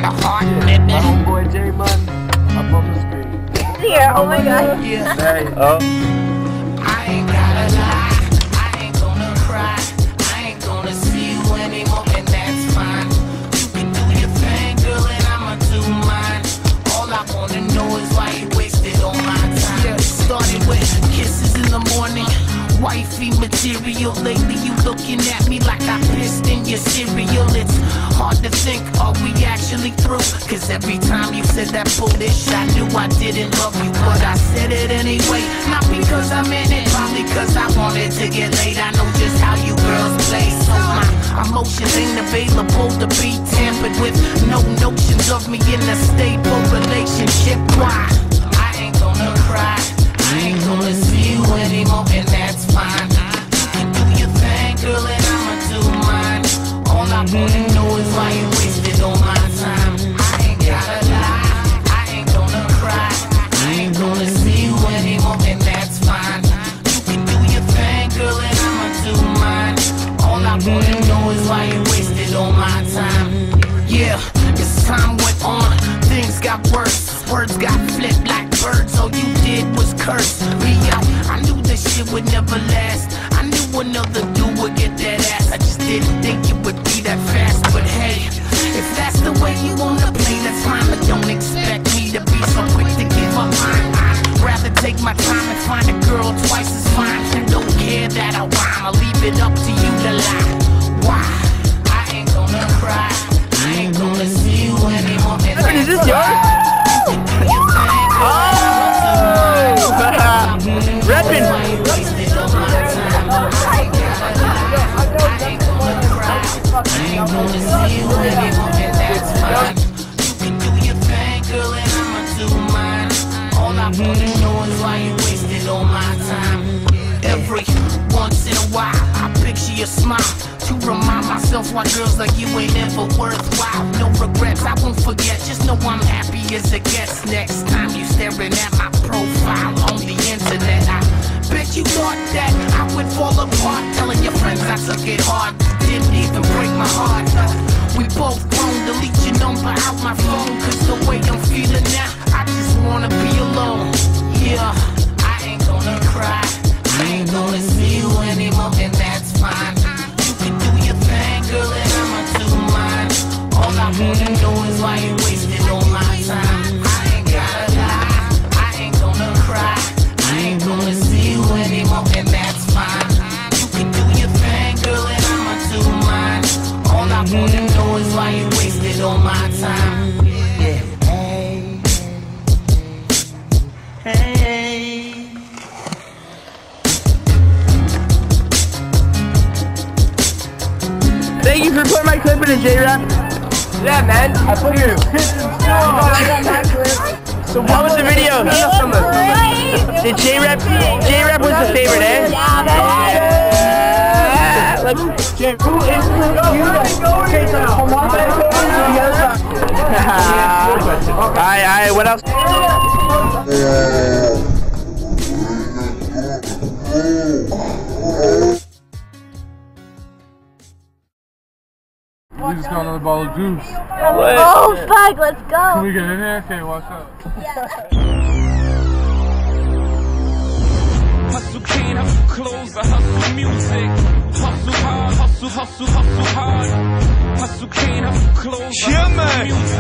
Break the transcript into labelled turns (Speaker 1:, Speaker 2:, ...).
Speaker 1: a heart, baby.
Speaker 2: My homeboy J-Man up on the screen.
Speaker 3: Here, oh my god.
Speaker 1: Yeah.
Speaker 2: Hey.
Speaker 1: I ain't gotta lie, I ain't gonna cry, I ain't gonna see you anymore, and that's fine. You can do your thing, girl, and I'ma do mine. All I wanna know is why you wasted all my time. Yeah, started with kisses in the morning, wifey material. Lately you looking at me like I pissed in your cereal. It's hard to think, are we actually through? Cause every time you said that foolish, I knew I didn't love you, but I said it anyway. Not because I'm in it, probably cause I wanted to get laid. I know just how you girls play, so my emotions ain't available to be tampered with. No notions of me in a stable relationship. Why? I ain't gonna cry, I ain't gonna see you anymore, and that's fine. You can do your thing, girl, and I'ma do mine. All I wanna know is why you wasted all my time. I ain't gotta lie, I ain't gonna cry, I ain't gonna see you anymore, and that's fine. You can do your thing, girl, and I'ma do mine. All I wanna know is why you wasted all my time. Yeah, as time went on, things got worse. Words got flipped like birds, all you did was curse me out. I knew this shit would never last. I knew another dude would get that ass. I just didn't think it would be that fast. But hey, if that's the way you wanna play, that's fine. But don't expect me to be so quick to give up mine. I'd rather take my time and find a girl twice as fine. Who don't care that I rhyme, I'll leave it up to you to lie. Why? I ain't gonna cry, I ain't gonna see you anymore.
Speaker 2: Is this yours? Reppin'!
Speaker 1: Every once in a while, I picture your smile to remind myself why girls like you ain't ever worthwhile. No regrets, I won't forget. Just know I'm happy as it gets. Next time you staring at my profile on the internet, I bet you thought that I would fall apart. Telling your friends I took it hard, didn't even break my heart. We both grown, delete your number out my phone. Cause the way I'm feeling now, I just wanna be alone. Yeah, I ain't gonna cry, I ain't gonna see you anymore, and that's fine. You can do your thing, girl, and I'ma do mine. All I wanna know is why you wasted all my time. I ain't gotta lie, I ain't gonna cry, I ain't gonna see you anymore, and that's fine. You can do your thing, girl, and I'ma do mine. All I wanna know is why you wasted all my time. Yeah. Hey.
Speaker 2: Thank you for putting my clip in a J-Rap. Yeah, man. I put your So what was the video? Did J-Rap was the favorite, eh? Yeah. Alright, what else?
Speaker 4: We just got another bottle of juice.
Speaker 3: Oh fuck, let's go.
Speaker 4: Can we get in there? Okay, watch out.
Speaker 5: Hustle cane, hustle clothes, I hustle music. Hustle hard, hustle hard. Hustle cane, hustle clothes, I hustle music.